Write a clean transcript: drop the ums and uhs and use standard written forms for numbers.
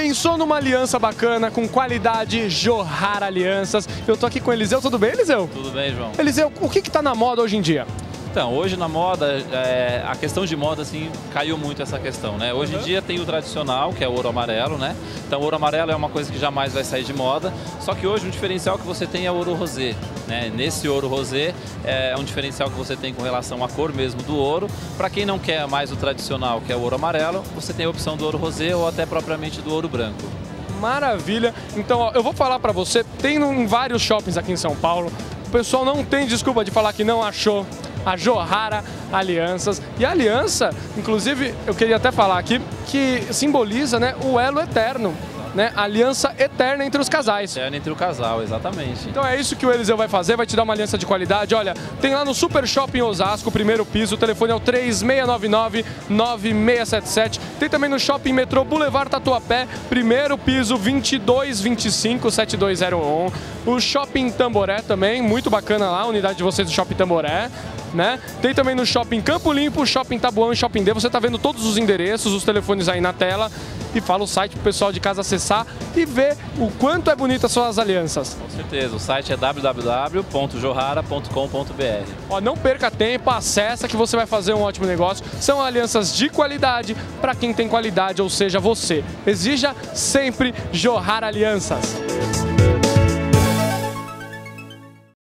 Pensou numa aliança bacana, com qualidade, Johara Alianças. Eu tô aqui com o Eliseu, tudo bem, Eliseu? Tudo bem, João. Eliseu, o que tá na moda hoje em dia? Então, hoje na moda, a questão de moda, assim, caiu muito essa questão, né? Hoje em dia tem o tradicional, que é o ouro amarelo, né? Então, o ouro amarelo é uma coisa que jamais vai sair de moda, só que hoje um diferencial que você tem é o ouro rosé, né? Nesse ouro rosé é um diferencial que você tem com relação à cor mesmo do ouro. Para quem não quer mais o tradicional, que é o ouro amarelo, você tem a opção do ouro rosé ou até propriamente do ouro branco. Maravilha. Então, ó, eu vou falar pra você, tem em vários shoppings aqui em São Paulo, o pessoal não tem desculpa de falar que não achou a Johara Alianças. E a aliança, inclusive, eu queria até falar aqui, que simboliza, né, o elo eterno, né, a aliança eterna entre os casais. Eterna entre o casal, exatamente. Então é isso que o Eliseu vai fazer, vai te dar uma aliança de qualidade. Olha, tem lá no Super Shopping Osasco, primeiro piso, o telefone é o 3699-9677. Tem também no Shopping Metrô Boulevard Tatuapé, primeiro piso, 2225-7201. O Shopping Tamboré também, muito bacana lá, a unidade de vocês do Shopping Tamboré. Né? Tem também no Shopping Campo Limpo, Shopping Taboão e Shopping D. Você está vendo todos os endereços, os telefones aí na tela. E fala o site para o pessoal de casa acessar e ver o quanto é bonita suas alianças. Com certeza, o site é www.johara.com.br. Ó, não perca tempo, acessa que você vai fazer um ótimo negócio. São alianças de qualidade para quem tem qualidade, ou seja, você. Exija sempre Johara Alianças.